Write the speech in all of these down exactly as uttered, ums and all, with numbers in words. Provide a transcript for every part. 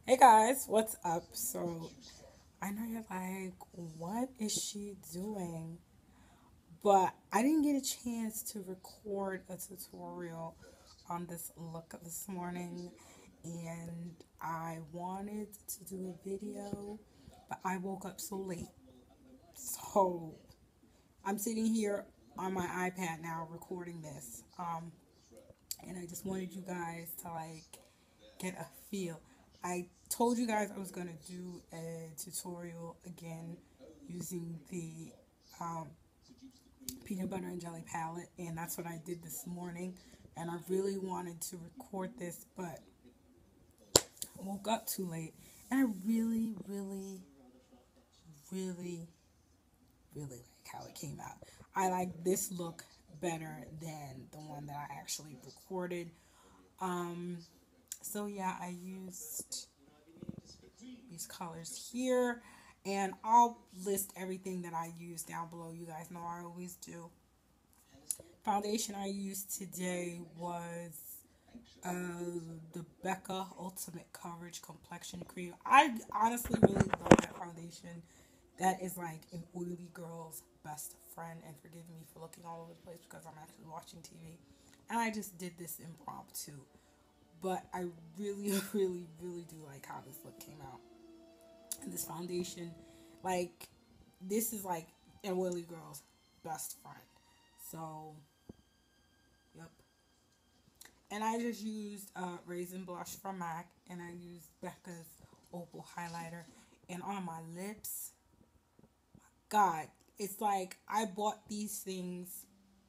Hey guys, what's up? So, I know you're like, what is she doing? But I didn't get a chance to record a tutorial on this look this morning, and I wanted to do a video, but I woke up so late. So, I'm sitting here on my iPad now recording this. Um, and I just wanted you guys to like get a feel. I told you guys I was gonna do a tutorial again using the um, peanut butter and jelly palette, and that's what I did this morning. And I really wanted to record this, but I woke up too late, and I really, really, really, really like how it came out. I like this look better than the one that I actually recorded. Um, so yeah, I used these colors here, and I'll list everything that I use down below. You guys know I always do. Foundation I used today was uh, the Becca Ultimate Coverage Complexion Cream. I honestly really love that foundation. That is like an oily girl's best friend, and forgive me for looking all over the place because I'm actually watching T V. And I just did this impromptu. But I really, really, really do like how this look came out. And this foundation, like, this is like an oily girl's best friend. So, yep. And I just used uh, Raizin Blush from MAC, and I used Becca's Opal highlighter. And on my lips, God, it's like I bought these things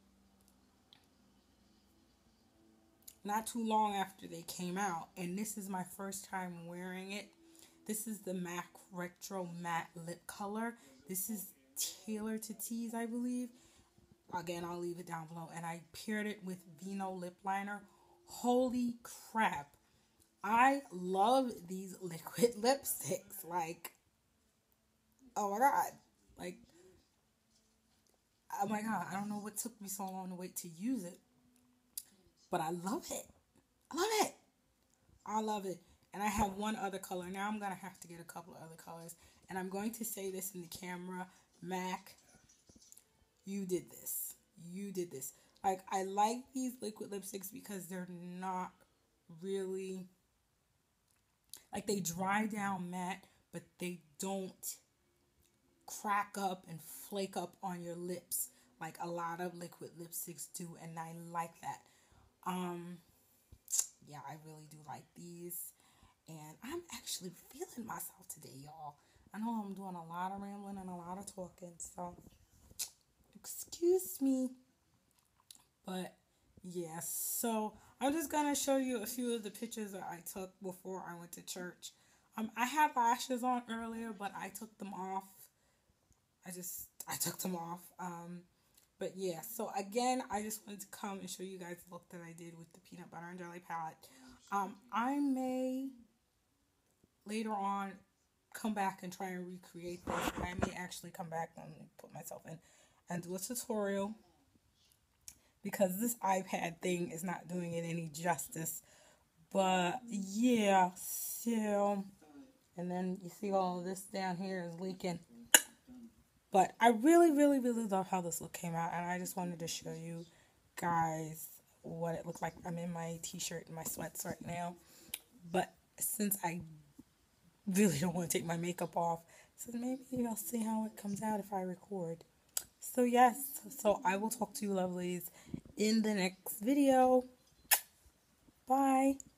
not too long after they came out, and this is my first time wearing it. This is the MAC Retro Matte Lip Color. This is tailored to Tease, I believe. Again, I'll leave it down below. And I paired it with Vino lip liner. Holy crap. I love these liquid lipsticks. Like, oh my god. Like, oh my god. I don't know what took me so long to wait to use it. But I love it. I love it. I love it. And I have one other color. Now I'm going to have to get a couple of other colors. And I'm going to say this in the camera. MAC, you did this. You did this. Like, I like these liquid lipsticks because they're not really, like, they dry down matte, but they don't crack up and flake up on your lips like a lot of liquid lipsticks do. And I like that. Um, yeah, I really do like these. And I'm actually feeling myself today, y'all. I know I'm doing a lot of rambling and a lot of talking, so excuse me. But yeah, so I'm just gonna show you a few of the pictures that I took before I went to church. Um, I had lashes on earlier, but I took them off. I just I took them off. Um, but yeah, so again, I just wanted to come and show you guys the look that I did with the peanut butter and jelly palette. Um, I may later on come back and try and recreate this. I may actually come back and put myself in and do a tutorial because this iPad thing is not doing it any justice. But yeah, so, and then you see all of this down here is leaking. But I really, really, really love how this look came out, and I just wanted to show you guys what it looked like. I'm in my t-shirt and my sweats right now, but since I really don't want to take my makeup off, so maybe I'll see how it comes out if I record. So yes, so I will talk to you lovelies in the next video. Bye.